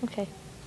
Okay.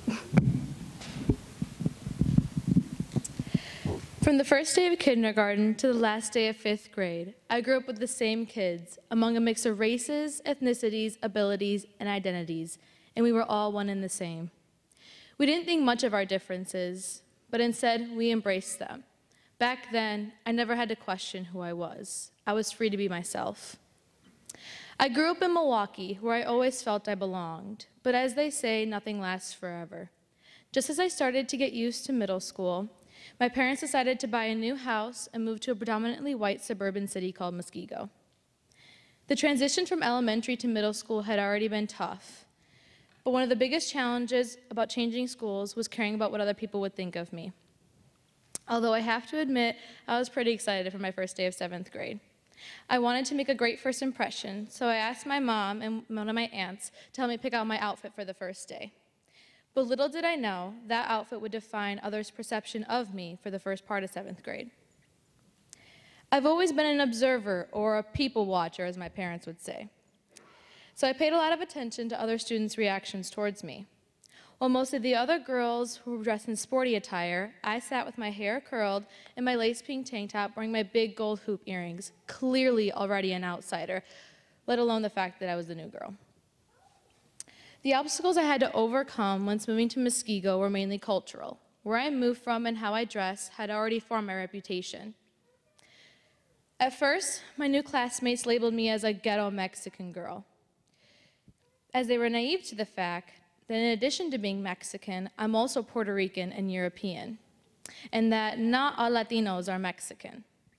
From the first day of kindergarten to the last day of 5th grade, I grew up with the same kids, among a mix of races, ethnicities, abilities, and identities, and we were all one and the same. We didn't think much of our differences, but instead we embraced them. Back then, I never had to question who I was. I was free to be myself. I grew up in Milwaukee, where I always felt I belonged, but as they say, nothing lasts forever. Just as I started to get used to middle school, my parents decided to buy a new house and move to a predominantly white suburban city called Muskego. The transition from elementary to middle school had already been tough, but one of the biggest challenges about changing schools was caring about what other people would think of me. Although I have to admit, I was pretty excited for my first day of 7th grade. I wanted to make a great first impression, so I asked my mom and one of my aunts to help me pick out my outfit for the first day. But little did I know, that outfit would define others' perception of me for the first part of 7th grade. I've always been an observer, or a people watcher, as my parents would say. So I paid a lot of attention to other students' reactions towards me. While most of the other girls who were dressed in sporty attire, I sat with my hair curled and my lace pink tank top wearing my big gold hoop earrings, clearly already an outsider, let alone the fact that I was the new girl. The obstacles I had to overcome once moving to Muskego were mainly cultural. Where I moved from and how I dressed had already formed my reputation. At first, my new classmates labeled me as a ghetto Mexican girl, as they were naive to the fact that in addition to being Mexican, I'm also Puerto Rican and European, and that not all Latinos are Mexican.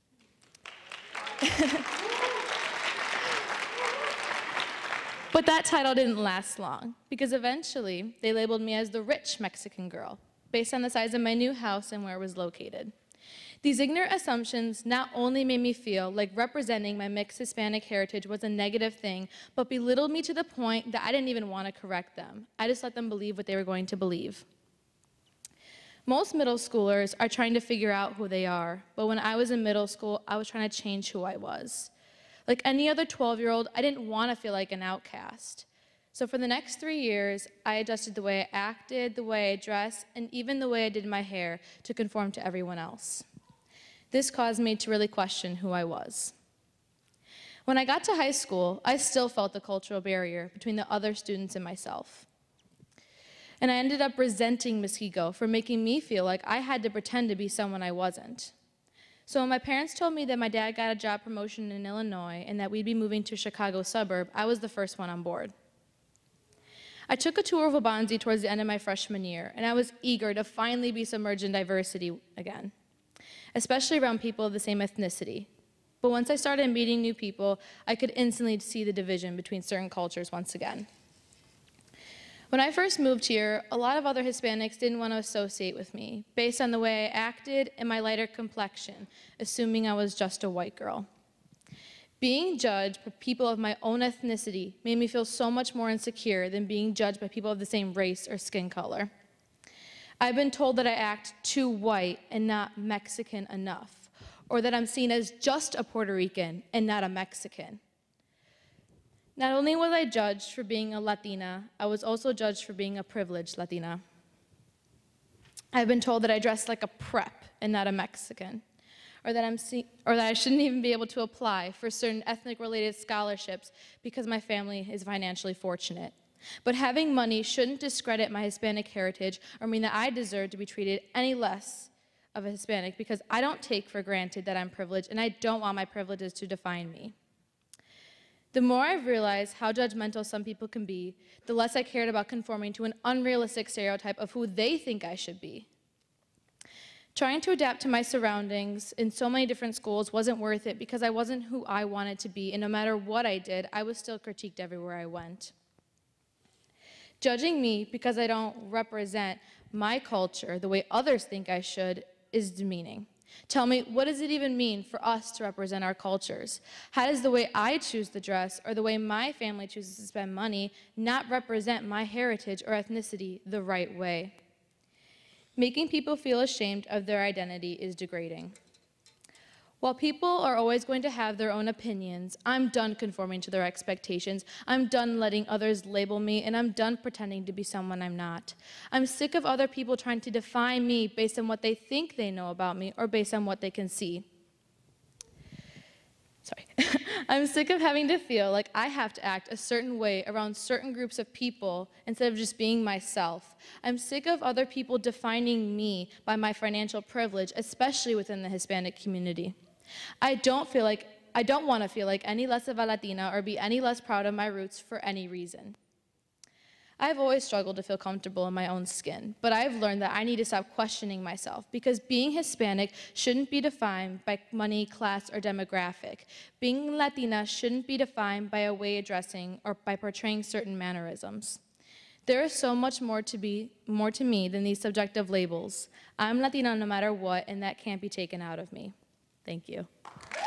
But that title didn't last long, because eventually they labeled me as the rich Mexican girl, based on the size of my new house and where it was located. These ignorant assumptions not only made me feel like representing my mixed Hispanic heritage was a negative thing, but belittled me to the point that I didn't even want to correct them. I just let them believe what they were going to believe. Most middle schoolers are trying to figure out who they are, but when I was in middle school, I was trying to change who I was. Like any other 12-year-old, I didn't want to feel like an outcast. So for the next 3 years, I adjusted the way I acted, the way I dressed, and even the way I did my hair to conform to everyone else. This caused me to really question who I was. When I got to high school, I still felt the cultural barrier between the other students and myself. And I ended up resenting Muskego for making me feel like I had to pretend to be someone I wasn't. So when my parents told me that my dad got a job promotion in Illinois and that we'd be moving to a Chicago suburb, I was the first one on board. I took a tour of Waubonsie towards the end of my freshman year, and I was eager to finally be submerged in diversity again, especially around people of the same ethnicity. But once I started meeting new people, I could instantly see the division between certain cultures once again. When I first moved here, a lot of other Hispanics didn't want to associate with me based on the way I acted and my lighter complexion, assuming I was just a white girl. Being judged by people of my own ethnicity made me feel so much more insecure than being judged by people of the same race or skin color. I've been told that I act too white and not Mexican enough, or that I'm seen as just a Puerto Rican and not a Mexican. Not only was I judged for being a Latina, I was also judged for being a privileged Latina. I've been told that I dress like a prep and not a Mexican, or that I shouldn't even be able to apply for certain ethnic-related scholarships because my family is financially fortunate. But having money shouldn't discredit my Hispanic heritage or mean that I deserve to be treated any less of a Hispanic, because I don't take for granted that I'm privileged, and I don't want my privileges to define me. The more I've realized how judgmental some people can be, the less I cared about conforming to an unrealistic stereotype of who they think I should be. Trying to adapt to my surroundings in so many different schools wasn't worth it because I wasn't who I wanted to be, and no matter what I did, I was still critiqued everywhere I went. Judging me because I don't represent my culture the way others think I should is demeaning. Tell me, what does it even mean for us to represent our cultures? How does the way I choose to dress or the way my family chooses to spend money not represent my heritage or ethnicity the right way? Making people feel ashamed of their identity is degrading. While people are always going to have their own opinions, I'm done conforming to their expectations. I'm done letting others label me, and I'm done pretending to be someone I'm not. I'm sick of other people trying to define me based on what they think they know about me or based on what they can see. Sorry. I'm sick of having to feel like I have to act a certain way around certain groups of people instead of just being myself. I'm sick of other people defining me by my financial privilege, especially within the Hispanic community. I don't want to feel like any less of a Latina or be any less proud of my roots for any reason. I've always struggled to feel comfortable in my own skin, but I've learned that I need to stop questioning myself because being Hispanic shouldn't be defined by money, class, or demographic. Being Latina shouldn't be defined by a way of dressing or by portraying certain mannerisms. There is so much more to me than these subjective labels. I'm Latina no matter what, and that can't be taken out of me. Thank you.